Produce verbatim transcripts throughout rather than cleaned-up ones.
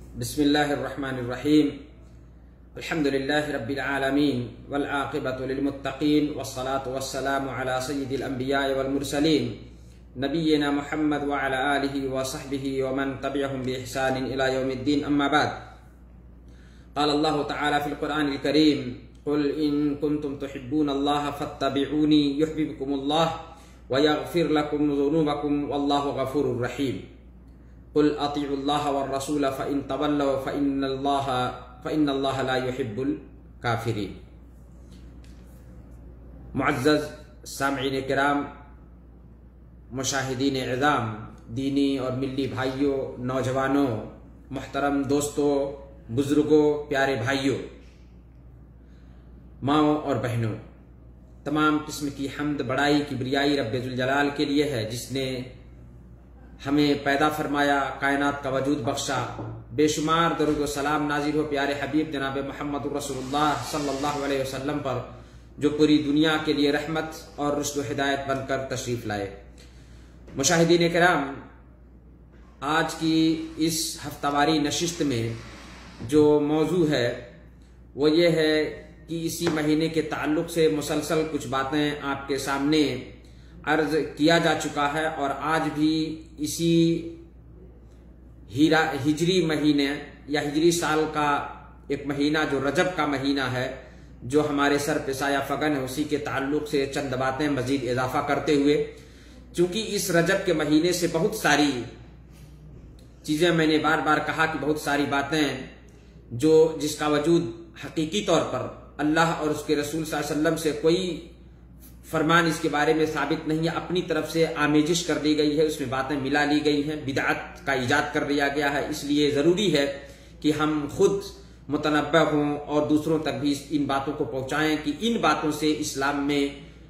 بسم اللہ الرحمن الرحیم الحمد للہ رب العالمین والعاقبۃ للمتقین والصلاة والسلام علی سید الانبیاء والمرسلین نبینا محمد وعلی آلہ وصحبہ ومن تبعہم بإحسان الى یوم الدین اما بعد قال اللہ تعالی فی القرآن الکریم قل ان کنتم تحبون اللہ فاتبعونی یحببکم اللہ ویغفر لکم ذنوبکم واللہ غفور رحیم قل اطیعوا اللہ والرسول فإن تولوا فإن اللہ فإن اللہ لا يحب الکافرین۔ معزز سامعین کرام، مشاہدین اعظام، دینی اور ملی بھائیوں، نوجوانوں، محترم دوستوں، بزرگوں، پیارے بھائیوں، ماؤں اور بہنوں، تمام قسم کی حمد، بڑائی، کبریائی رب ذوالجلال کے لیے ہے جس نے ہمیں پیدا فرمایا، کائنات کا وجود بخشا۔ بے شمار درود و سلام نازل ہو پیارے حبیب جناب محمد رسول اللہ صلی اللہ علیہ وسلم پر، جو پوری دنیا کے لیے رحمت اور رشد و ہدایت بن کر تشریف لائے۔ مشاہدین کرام، آج کی اس ہفتہ واری نشست میں جو موضوع ہے وہ یہ ہے کہ اسی مہینے کے تعلق سے مسلسل کچھ باتیں آپ کے سامنے عرض کیا جا چکا ہے، اور آج بھی اسی ہجری مہینے یا ہجری سال کا ایک مہینہ جو رجب کا مہینہ ہے، جو ہمارے سر پہ سایہ فگن ہے، اسی کے تعلق سے چند باتیں مزید اضافہ کرتے ہوئے، چونکہ اس رجب کے مہینے سے بہت ساری چیزیں، میں نے بار بار کہا کہ بہت ساری باتیں جو جس کا وجود حقیقی طور پر اللہ اور اس کے رسول صلی اللہ علیہ وسلم سے کوئی فرمان اس کے بارے میں ثابت نہیں ہے، اپنی طرف سے آمیزش کر دی گئی ہے، اس میں باتیں ملا لی گئی ہیں، بدعت کا ایجاد کر دیا گیا ہے۔ اس لیے ضروری ہے کہ ہم خود متنبہ ہوں اور دوسروں تک بھی ان باتوں کو پہنچائیں کہ ان باتوں سے اسلام میں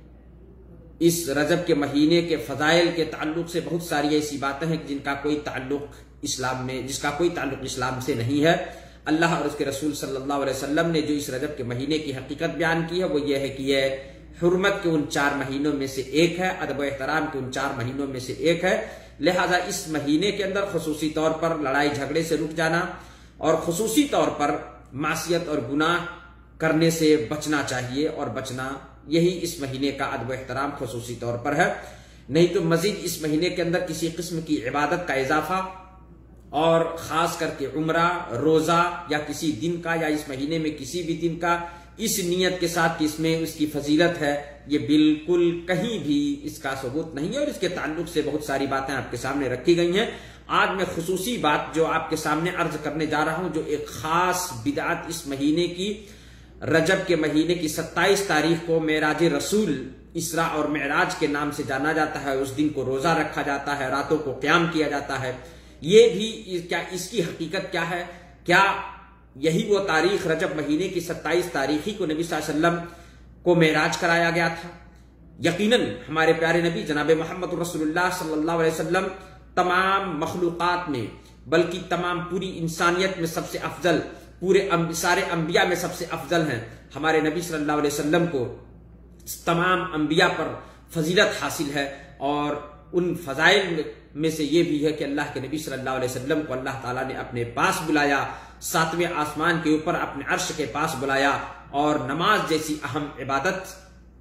اس رجب کے مہینے کے فضائل کے تعلق سے بہت ساری ایسی باتیں ہیں جن کا کوئی تعلق اسلام میں جس کا کوئی تعلق اسلام سے نہیں ہے۔ اللہ اور اس کے رسول صلی اللہ علیہ وسلم نے جو اس رجب کے مہینے کی حقیقت بیان کی ہے وہ یہ ہے کہ یہ حرمت کے ان چار مہینوں میں سے ایک ہے، ادب و احترام کے ان چار مہینوں میں سے ایک ہے، لہذا اس مہینے کے اندر خصوصی طور پر لڑائی جھگڑے سے رک جانا اور خصوصی طور پر معصیت اور گناہ کرنے سے بچنا چاہیے، اور بچنا یہی اس مہینے کا ادب و احترام خصوصی طور پر ہے۔ نہیں تو مزید اس مہینے کے اندر کسی قسم کی عبادت کا اضافہ، اور خاص کر کے عمرہ، روزہ یا کسی دن کا یا اس مہینے میں کسی بھی دن کا اس نیت کے ساتھ کہ اس میں اس کی فضیلت ہے، یہ بالکل کہیں بھی اس کا ثبوت نہیں ہے، اور اس کے تعلق سے بہت ساری باتیں آپ کے سامنے رکھی گئی ہیں۔ آج میں خصوصی بات جو آپ کے سامنے عرض کرنے جا رہا ہوں، جو ایک خاص بدعت اس مہینے کی، رجب کے مہینے کی ستائیس تاریخ کو معراج رسول، اسراء اور معراج کے نام سے جانا جاتا ہے، اس دن کو روزہ رکھا جاتا ہے، راتوں کو قیام کیا جاتا ہے۔ یہ بھی کیا اس کی حقیقت کیا ہے؟ کیا یہی وہ تاریخ رجب مہینے کی ستائیس تاریخ ہی کو نبی صلی اللہ علیہ وسلم کو معراج کرایا گیا تھا؟ یقیناً ہمارے پیارے نبی جناب محمد رسول اللہ صلی اللہ علیہ وسلم تمام مخلوقات میں، بلکہ تمام پوری انسانیت میں سب سے افضل، پورے سارے انبیاء میں سب سے افضل ہیں۔ ہمارے نبی صلی اللہ علیہ وسلم کو تمام انبیاء پر فضیلت حاصل ہے، اور ان فضائل میں سے یہ بھی ہے کہ اللہ کے نبی صلی اللہ علیہ وسلم کو اللہ تعالیٰ نے اپنے پاس بلایا، ساتویں آسمان کے اوپر اپنے عرش کے پاس بلایا، اور نماز جیسی اہم عبادت،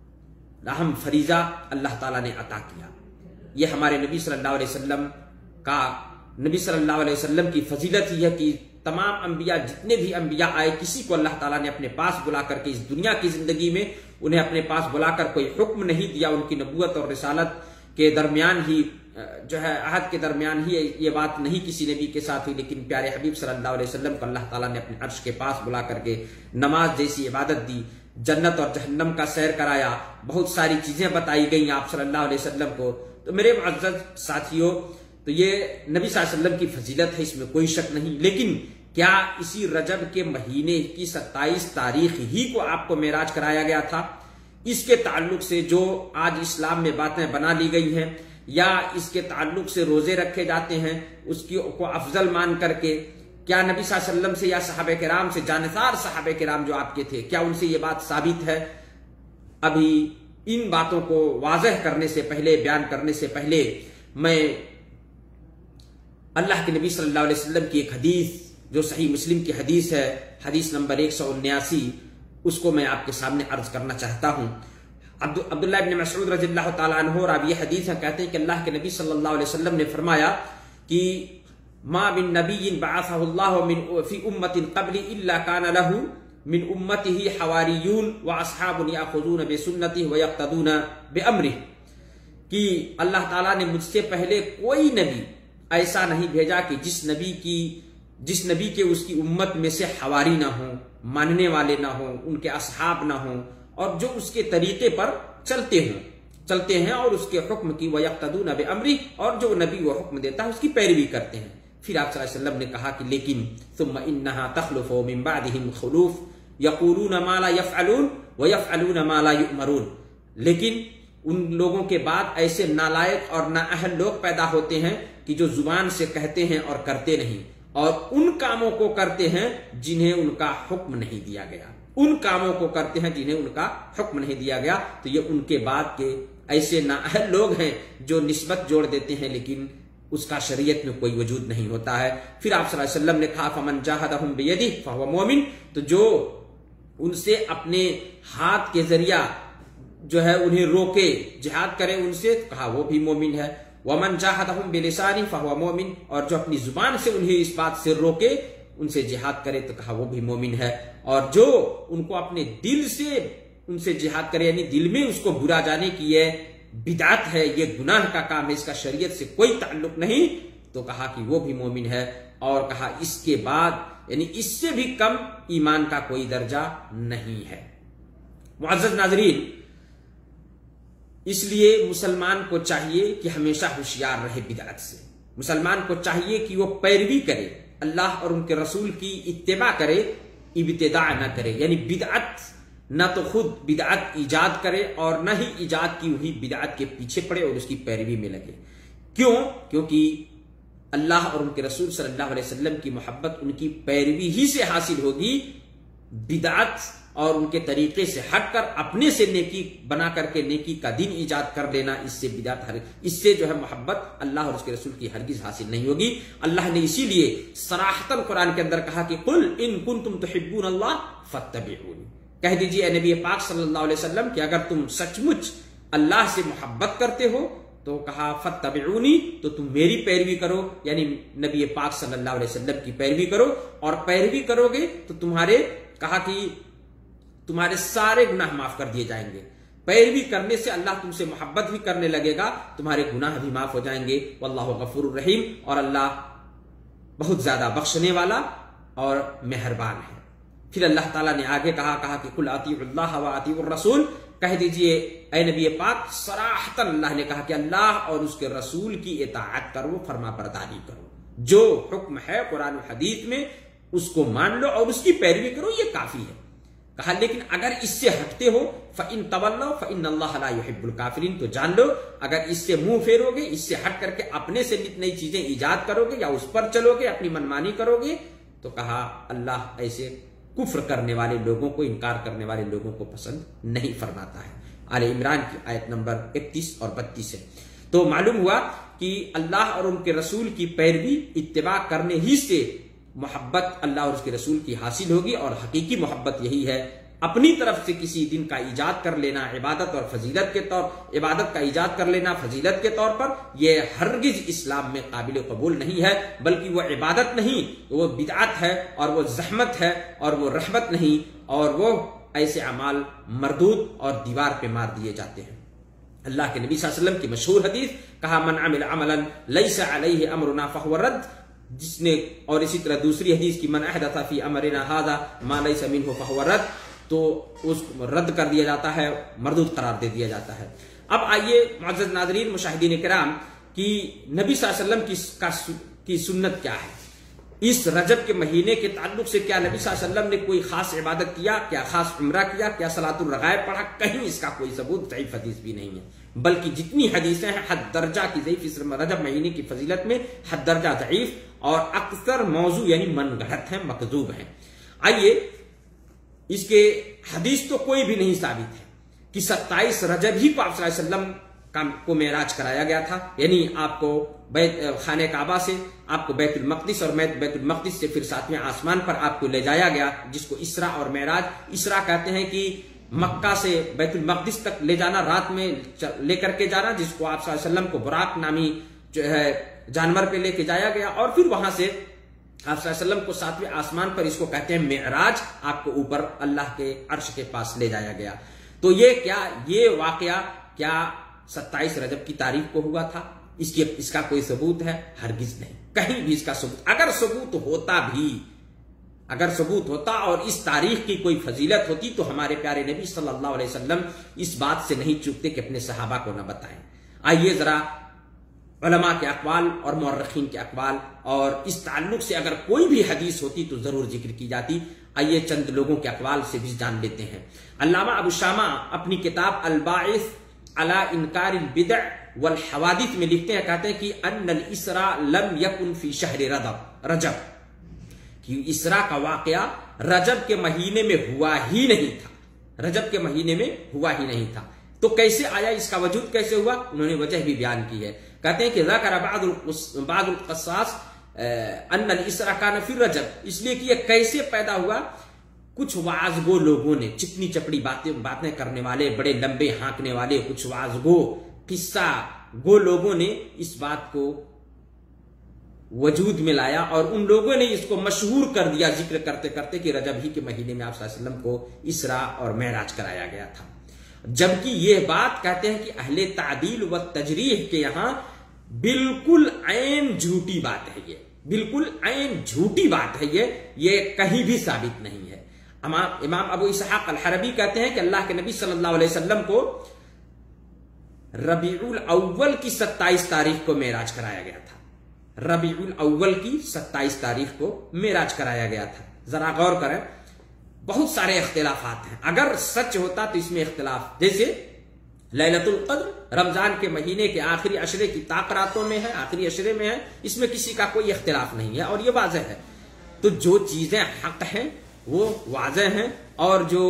اہم فریضہ اللہ تعالیٰ نے عطا کیا۔ یہ ہمارے نبی صلی اللہ علیہ وسلم کا نبی صلی اللہ علیہ وسلم کی فضیلت ہی ہے کہ تمام انبیاء، جتنے بھی انبیاء آئے، کسی کو اللہ تعالیٰ نے اپنے پاس بلا کر کے اس دنیا کی زندگی میں انہیں اپنے پاس بلا کر کوئی حکم نہیں دیا۔ ان کی نبوت اور رسالت کے درمیان ہی جو ہے عہد کے درمیان ہی یہ بات نہیں کسی نبی کے ساتھ ہوئی، لیکن پیارے حبیب صلی اللہ علیہ وسلم کو اللہ تعالیٰ نے اپنے عرش کے پاس بلا کر کے نماز جیسی عبادت دی، جنت اور جہنم کا سیر کرایا، بہت ساری چیزیں بتائی گئیں آپ صلی اللہ علیہ وسلم کو۔ تو میرے معزز ساتھیوں، تو یہ نبی صلی اللہ علیہ وسلم کی فضیلت ہے، اس میں کوئی شک نہیں، لیکن کیا اسی رجب کے مہینے کی ستائیس تاریخ ہی کو آپ کو معراج کرایا گیا تھا؟ اس کے تعلق سے جو آج اسلام میں باتیں بنا لی گئی ہیں، یا اس کے تعلق سے روزے رکھے جاتے ہیں، اس کی کو افضل مان کر کے، کیا نبی صلی اللہ علیہ وسلم سے یا صحابہ کرام سے، جانثار صحابہ کرام جو آپ کے تھے، کیا ان سے یہ بات ثابت ہے؟ ابھی ان باتوں کو واضح کرنے سے پہلے، بیان کرنے سے پہلے، میں اللہ کے نبی صلی اللہ علیہ وسلم کی ایک حدیث جو صحیح مسلم کی حدیث ہے، حدیث نمبر ایک سو انیاسی، اس کو میں آپ کے سامنے عرض کرنا چاہتا ہوں۔ عبد عبداللہ ابن مسعود رضی اللہ تعالیٰ عنہ اور اب یہ حدیث ہے، کہتے ہیں کہ اللہ کے نبی صلی اللہ علیہ وسلم نے فرمایا کہ ما من نبی بعثہ اللہ من فی امت قبل الا کان لہ من امته حواریون واصحاب یاخذون بسنتہ ویقتدون بامرہ، کہ اللہ تعالیٰ نے مجھ سے پہلے کوئی نبی ایسا نہیں بھیجا کہ جس نبی کی جس نبی کے اس کی امت میں سے حواری نہ ہوں، ماننے والے نہ ہوں، ان کے اصحاب نہ ہوں، اور جو اس کے طریقے پر چلتے ہوں چلتے ہیں اور اس کے حکم کی وَيَقْتَدُونَ بِأَمْرِهِ، اور جو نبی وہ حکم دیتا ہے اس کی پیروی کرتے ہیں۔ پھر آپ صلی اللہ علیہ وسلم نے کہا کہ لیکن ثم انها تخلف من بعدهم خلوف يقولون ما لا يفعلون ويفعلون ما لا يؤمرون، لیکن ان لوگوں کے بعد ایسے نالائق اور نااہل لوگ پیدا ہوتے ہیں کہ جو زبان سے کہتے ہیں اور کرتے نہیں، اور ان کاموں کو کرتے ہیں جنہیں ان کا حکم نہیں دیا گیا ان کاموں کو کرتے ہیں جنہیں ان کا حکم نہیں دیا گیا تو یہ ان کے بعد کے ایسے نااہل لوگ ہیں جو نسبت جوڑ دیتے ہیں لیکن اس کا شریعت میں کوئی وجود نہیں ہوتا ہے۔ پھر آپ صلی اللہ علیہ وسلم نے کہا فمن جاہدہم بیدہ فہو مومن، تو جو ان سے اپنے ہاتھ کے ذریعہ جو ہے انہیں روکے، جہاد کرے ان سے، کہا وہ بھی مومن ہے۔ ومن جاہدہم بلسانہ فہو مومن، اور جو اپنی زبان سے انہیں اس بات سے روکے، ان سے جہاد کرے، تو کہا وہ بھی مومن ہے۔ اور جو ان کو اپنے دل سے ان سے جہاد کرے، یعنی دل میں اس کو برا جانے کی یہ بدعت ہے، یہ گناہ کا کام ہے، اس کا شریعت سے کوئی تعلق نہیں، تو کہا کہ وہ بھی مومن ہے۔ اور کہا اس کے بعد یعنی اس سے بھی کم ایمان کا کوئی درجہ نہیں ہے۔ معزز ناظرین، اس لیے مسلمان کو چاہیے کہ ہمیشہ ہوشیار رہے بدعت سے۔ مسلمان کو چاہیے کہ وہ پیروی کرے، اللہ اور ان کے رسول کی اتباع کرے، ابتداع نہ کرے، یعنی بدعت نہ تو خود بدعت ایجاد کرے اور نہ ہی ایجاد کی ہوئی بدعت کے پیچھے پڑے اور اس کی پیروی میں لگے۔ کیوں؟ کیونکہ اللہ اور ان کے رسول صلی اللہ علیہ وسلم کی محبت ان کی پیروی ہی سے حاصل ہوگی۔ بدعت اور ان کے طریقے سے ہٹ کر اپنے سے نیکی بنا کر کے نیکی کا دین ایجاد کر لینا، اس سے بدعت اس سے جو ہے محبت اللہ اور اس کے رسول کی ہرگز حاصل نہیں ہوگی۔ اللہ نے اسی لیے صراحتاً قرآن کے اندر کہا کہ قل ان کنتم تحبون اللہ فاتبعونی، کہہ دیجیے اے نبی پاک صلی اللہ علیہ وسلم کہ اگر تم سچ مچ اللہ سے محبت کرتے ہو تو کہا فاتبعونی، تو تم میری پیروی کرو، یعنی نبی پاک صلی اللہ علیہ وسلم کی پیروی کرو، اور پیروی کرو گے تو تمہارے کہا کہ تمہارے سارے گناہ معاف کر دیے جائیں گے۔ پیروی کرنے سے اللہ تم سے محبت بھی کرنے لگے گا، تمہارے گناہ بھی معاف ہو جائیں گے۔ واللہ غفور الرحیم، اور اللہ بہت زیادہ بخشنے والا اور مہربان ہے۔ پھر اللہ تعالیٰ نے آگے کہا کہا کہ قل اطیعوا اللہ واطیعوا الرسول، کہہ دیجئے اے نبی پاک صراحتاً اللہ نے کہا کہ اللہ اور اس کے رسول کی اطاعت کرو، فرما برداری کرو، جو حکم ہے قرآن و حدیث میں اس کو مان لو اور اس کی پیروی کرو، یہ کافی ہے۔ کہا لیکن اگر اس سے ہٹتے ہو فَإِن تَوَلَّوْا فَإِنَّ اللَّهَ لَا يُحِبُّ الْكَافِرِينَ، تو جان لو اگر اس سے منہ پھیرو گے، اس سے ہٹ کر کے اپنے سے نئی نئی چیزیں ایجاد کرو گے یا اس پر چلو گے، اپنی منمانی کرو گے، تو کہا اللہ ایسے کفر کرنے والے لوگوں کو، انکار کرنے والے لوگوں کو پسند نہیں فرماتا ہے۔ آل عمران کی آیت نمبر اکتیس اور بتیس ہے۔ تو معلوم ہوا کہ اللہ اور ان کے رسول کی پیروی، اتباع کرنے ہی سے محبت اللہ اور اس کے رسول کی حاصل ہوگی، اور حقیقی محبت یہی ہے۔ اپنی طرف سے کسی دن کا ایجاد کر لینا عبادت اور فضیلت کے طور عبادت کا ایجاد کر لینا فضیلت کے طور پر، یہ ہرگز اسلام میں قابل قبول نہیں ہے، بلکہ وہ عبادت نہیں، وہ بدعت ہے، اور وہ زحمت ہے، اور وہ رحمت نہیں، اور وہ ایسے اعمال مردود اور دیوار پہ مار دیے جاتے ہیں۔ اللہ کے نبی صلی اللہ علیہ وسلم کی مشہور حدیث، کہا من عمل عملا لیس علیہ امرنا فہو رد، جس نے، اور اسی طرح دوسری حدیث کی من احدث فی امرنا ھذا ما لیس منہ فہو رد، تو اس کو رد کر دیا جاتا ہے، مردود قرار دے دیا جاتا ہے۔ اب آئیے معزز ناظرین مشاہدین کرام کہ نبی صلی اللہ علیہ وسلم کی سنت کیا ہے، اس رجب کے مہینے کے تعلق سے کیا نبی صلی اللہ علیہ وسلم نے کوئی خاص عبادت کیا، کیا خاص عمرہ کیا، کیا صلاۃ الرغائب پڑھا؟ کہیں اس کا کوئی ثبوت ضعیف حدیث بھی نہیں ہے، بلکہ جتنی حدیثیں ہیں حد درجہ کی ضعیف، اس رجب مہینے کی فضیلت میں حد درجہ ضعیف، اور اکثر موضوع یعنی من گھڑت ہیں، مکذوب ہیں۔ آئیے اس کے حدیث تو کوئی بھی نہیں ثابت ہے کہ ستائیس رجب ہی کو آپ صلی اللہ علیہ وسلم کو معراج کرایا گیا تھا، یعنی آپ کو بیت خانہ کعبہ سے آپ کو بیت المقدس اور بیت المقدس سے پھر ساتویں آسمان پر آپ کو لے جایا گیا، جس کو اسراء اور معراج، اسراء کہتے ہیں کہ مکہ سے بیت المقدس تک لے جانا، رات میں لے کر کے جانا، جس کو آپ صلی اللہ علیہ وسلم کو براق نامی جو ہے جانور پہ لے کے جایا گیا، اور پھر وہاں سے آپ صلی اللہ علیہ وسلم کو ساتویں آسمان پر، اس کو کہتے ہیں معراج، آپ کو اوپر اللہ کے عرش کے پاس لے جایا گیا۔ تو یہ کیا یہ واقعہ کیا ستائیس رجب کی تاریخ کو ہوا تھا؟ اس کی اس کا کوئی ثبوت ہے؟ ہرگز نہیں، کہیں بھی اس کا ثبوت، اگر ثبوت ہوتا بھی اگر ثبوت ہوتا اور اس تاریخ کی کوئی فضیلت ہوتی تو ہمارے پیارے نبی صلی اللہ علیہ وسلم اس بات سے نہیں چوکتے کہ اپنے صحابہ کو نہ بتائیں۔ آئیے ذرا علماء کے اقوال اور مورخین کے اقوال اور اس تعلق سے اگر کوئی بھی حدیث ہوتی تو ضرور ذکر کی جاتی۔ آئیے چند لوگوں کے اقوال سے بھی جان لیتے ہیں۔ علامہ ابو شامہ اپنی کتاب الباعث علی انکار البدع والحوادث میں لکھتے ہیں، کہتے ہیں کہ ان الاسراء لم یکن فی شہر رجب، کہ اسراء کا واقعہ رجب کے مہینے میں ہوا ہی نہیں تھا، رجب کے مہینے میں ہوا ہی نہیں تھا۔ تو کیسے آیا، اس کا وجود کیسے ہوا؟ انہوں نے وجہ بھی بیان کی ہے، کہتے ہیں کہ ذکر بعض القصاص ان الاسراء کان فی رجب، اس لیے کہ یہ کیسے پیدا ہوا؟ کچھ وعظ گو لوگوں نے، چکنی چپڑی باتیں باتیں کرنے والے، بڑے لمبے ہانکنے والے کچھ وعظ گو قصہ گو لوگوں نے اس بات کو وجود میں لایا، اور ان لوگوں نے اس کو مشہور کر دیا ذکر کرتے کرتے کہ رجب ہی کے مہینے میں آپ صلی اللہ علیہ وسلم کو اسراء اور معراج کرایا گیا تھا، جبکہ یہ بات کہتے ہیں کہ اہل تعدیل و تجریح کے یہاں بالکل عین جھوٹی بات ہے، یہ بالکل عین جھوٹی بات ہے، یہ یہ کہیں بھی ثابت نہیں ہے۔ امام ابو اسحاق الحربی کہتے ہیں کہ اللہ کے نبی صلی اللہ علیہ وسلم کو ربیع الاول کی ستائیس تاریخ کو معراج کرایا گیا تھا، ربیع الاول کی ستائیس تاریخ کو معراج کرایا گیا تھا۔ ذرا غور کریں، بہت سارے اختلافات ہیں، اگر سچ ہوتا تو اس میں اختلاف، جیسے لیلۃ القدر رمضان کے مہینے کے آخری عشرے کی طاقراتوں میں ہے، آخری عشرے میں ہے، اس میں کسی کا کوئی اختلاف نہیں ہے اور یہ واضح ہے۔ تو جو چیزیں حق ہیں وہ واضح ہیں، اور جو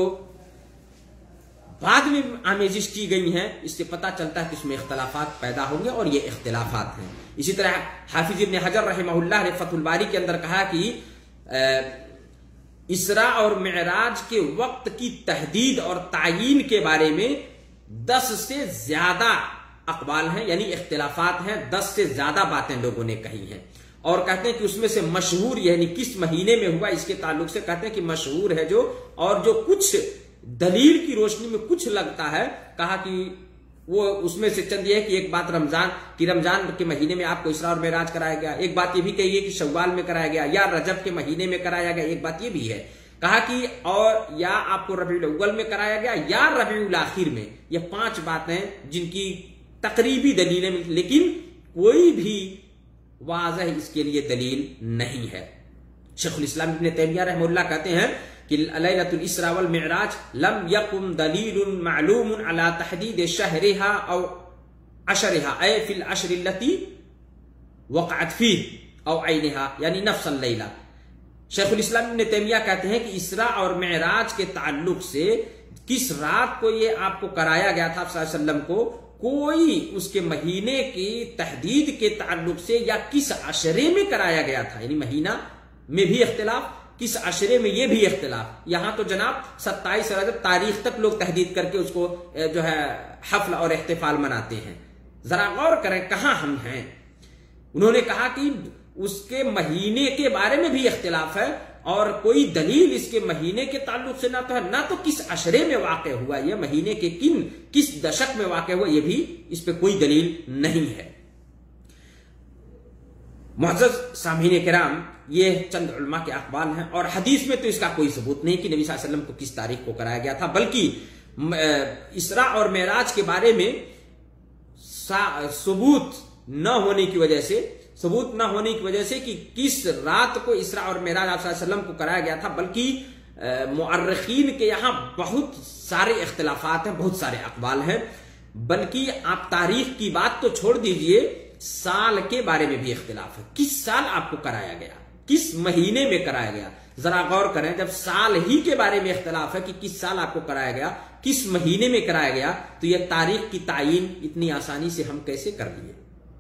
بعد میں آمیزش کی گئی ہیں اس سے پتہ چلتا ہے کہ اس میں اختلافات پیدا ہوں گے، اور یہ اختلافات ہیں۔ اسی طرح حافظ ابن حجر رحمہ اللہ نے فتح الباری کے اندر کہا کہ اسراء اور معراج کے وقت کی تحدید اور تعیین کے بارے میں دس سے زیادہ اقوال ہیں، یعنی اختلافات ہیں، دس سے زیادہ باتیں لوگوں نے کہی ہیں، اور کہتے ہیں کہ اس میں سے مشہور، یعنی کس مہینے میں ہوا اس کے تعلق سے کہتے ہیں کہ مشہور ہے جو، اور جو کچھ دلیل کی روشنی میں کچھ لگتا ہے، کہا کہ وہ اس میں سے چند یہ ہے کہ ایک بات رمضان کی رمضان کے مہینے میں آپ کو اسراء اور معراج کرایا گیا، ایک بات یہ بھی کہی ہے کہ شوال میں کرایا گیا یا رجب کے مہینے میں کرایا گیا، ایک بات یہ بھی ہے، کہا کہ اور یا آپ کو ربیع الاول میں کرایا گیا یا ربیع الاخر میں۔ یہ پانچ باتیں جن کی تقریبی دلیلیں، لیکن کوئی بھی واضح اس کے لیے دلیل نہیں ہے۔ شیخ الاسلام ابن تیمیہ رحمہ اللہ کہتے ہیں کہ لیلۃ الاسراء والمعراج لم یقم دلیل معلوم على تحدید شہرها او عشرها اے فی العشر التي وقعت فيه او عینها، یعنی نفس اللیلہ۔ شیخ الاسلام ابن تیمیہ کہتے ہیں کہ اسراء اور معراج کے تعلق سے کس رات کو یہ آپ کو کرایا گیا تھا صلی اللہ علیہ وسلم کو، کوئی اس کے مہینے کی تحدید کے تعلق سے یا کس عشرے میں کرایا گیا تھا، یعنی مہینہ میں بھی اختلاف، کس عشرے میں یہ بھی اختلاف۔ یہاں تو جناب ستائیس رجب تاریخ تک لوگ تحدید کر کے اس کو جو ہے حفل اور احتفال مناتے ہیں۔ ذرا غور کریں کہاں ہم ہیں۔ انہوں نے کہا کہ اس کے مہینے کے بارے میں بھی اختلاف ہے، اور کوئی دلیل اس کے مہینے کے تعلق سے نہ تو ہے، نہ تو کس عشرے میں واقع ہوا، یہ مہینے کے کن کس دشک میں واقع ہوا، یہ بھی اس پہ کوئی دلیل نہیں ہے۔ معزز سامعین کرام، یہ چند علماء کے اقوال ہیں، اور حدیث میں تو اس کا کوئی ثبوت نہیں کہ نبی صلی اللہ علیہ وسلم کو کس تاریخ کو کرایا گیا تھا، بلکہ اسراء اور معراج کے بارے میں ثبوت نہ ہونے کی وجہ سے ثبوت نہ ہونے کی وجہ سے کہ کس رات کو اسراء اور معراج آپ صلی اللہ علیہ وسلم کو کرایا گیا تھا، بلکہ مؤرخین کے یہاں بہت سارے اختلافات ہیں، بہت سارے اقوال ہیں، بلکہ آپ تاریخ کی بات تو چھوڑ دیجئے، سال کے بارے میں بھی اختلاف ہے، کس سال آپ کو کرایا گیا، کس مہینے میں کرایا گیا؟ ذرا غور کریں، جب سال ہی کے بارے میں اختلاف ہے کہ کس سال آپ کو کرایا گیا، کس مہینے میں کرایا گیا، تو یہ تاریخ کی تعین اتنی آسانی سے ہم کیسے کر لیے؟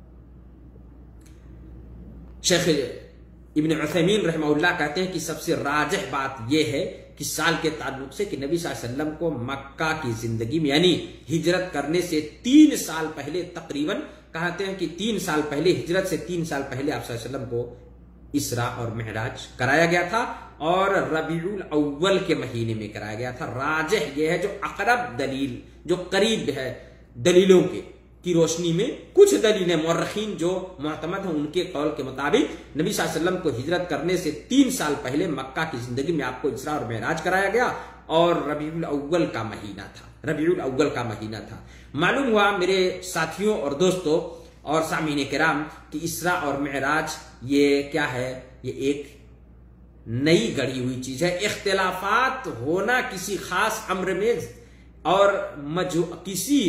شیخ ابن عثیمین رحمہ اللہ کہتے ہیں کہ سب سے راجح بات یہ ہے کہ سال کے تعلق سے کہ نبی صلی اللہ علیہ وسلم کو مکہ کی زندگی میں یعنی ہجرت کرنے سے تین سال پہلے تقریباً کہتے ہیں کہ تین سال پہلے ہجرت سے تین سال پہلے آپ صلی اللہ علیہ وسلم کو اسراء اور معراج کرایا گیا تھا اور ربیع الاول کے مہینے میں کرایا گیا تھا۔ راجح یہ ہے جو اقرب دلیل، جو قریب ہے دلیلوں کے کی روشنی میں، کچھ دلیلیں مورخین جو معتمد ہیں ان کے قول کے مطابق نبی صلی اللہ علیہ وسلم کو ہجرت کرنے سے تین سال پہلے مکہ کی زندگی میں آپ کو اسراء اور معراج کرایا گیا اور ربیع الاول کا مہینہ تھا، ربیع الاول کا مہینہ تھا۔ معلوم ہوا میرے ساتھیوں اور دوستوں اور سامعین کرام کہ اسراء اور معراج یہ کیا ہے؟ یہ ایک نئی گڑھی ہوئی چیز ہے۔ اختلافات ہونا کسی خاص امر میں اور کسی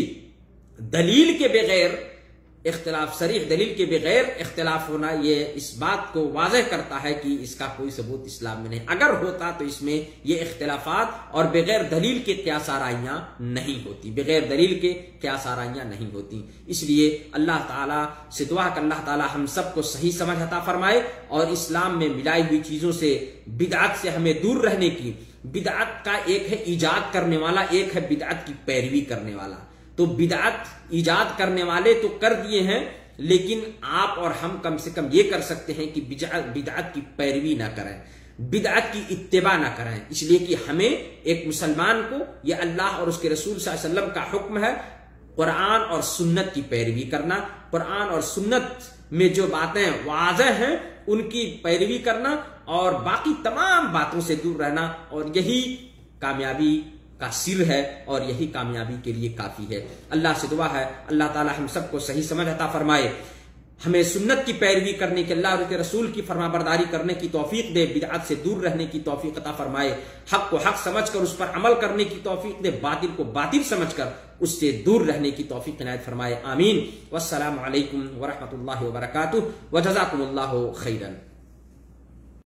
دلیل کے بغیر، اختلاف صریح دلیل کے بغیر اختلاف ہونا، یہ اس بات کو واضح کرتا ہے کہ اس کا کوئی ثبوت اسلام میں نہیں۔ اگر ہوتا تو اس میں یہ اختلافات اور بغیر دلیل کے قیاس آرائیاں نہیں ہوتی، بغیر دلیل کے قیاس آرائیاں نہیں ہوتی۔ اس لیے اللہ تعالیٰ سے دعا کہ اللہ تعالیٰ ہم سب کو صحیح سمجھ عطا فرمائے اور اسلام میں ملائی ہوئی چیزوں سے، بدعت سے ہمیں دور رہنے کی۔ بدعت کا ایک ہے ایجاد کرنے والا، ایک ہے بدعت کی پیروی کرنے والا۔ تو بدعت ایجاد کرنے والے تو کر دیے ہیں، لیکن آپ اور ہم کم سے کم یہ کر سکتے ہیں کہ بدعت کی پیروی نہ کریں، بدعت کی اتباع نہ کریں۔ اس لیے کہ ہمیں ایک مسلمان کو یہ اللہ اور اس کے رسول صلی اللہ علیہ وسلم کا حکم ہے قرآن اور سنت کی پیروی کرنا، قرآن اور سنت میں جو باتیں واضح ہیں ان کی پیروی کرنا اور باقی تمام باتوں سے دور رہنا، اور یہی کامیابی کا سر ہے اور یہی کامیابی کے لیے کافی ہے۔ اللہ سے دعا ہے اللہ تعالی ہم سب کو صحیح سمجھ عطا فرمائے، ہمیں سنت کی پیروی کرنے کے، اللہ اور اس کے رسول کی فرما برداری کرنے کی توفیق دے، بدعت سے دور رہنے کی توفیق عطا فرمائے، حق کو حق سمجھ کر اس پر عمل کرنے کی توفیق دے، باطل کو باطل سمجھ کر اس سے دور رہنے کی توفیق عنایت فرمائے۔ آمین۔ والسلام علیکم ورحمۃ اللہ وبرکاتہ، وجزاکم اللہ خیرا۔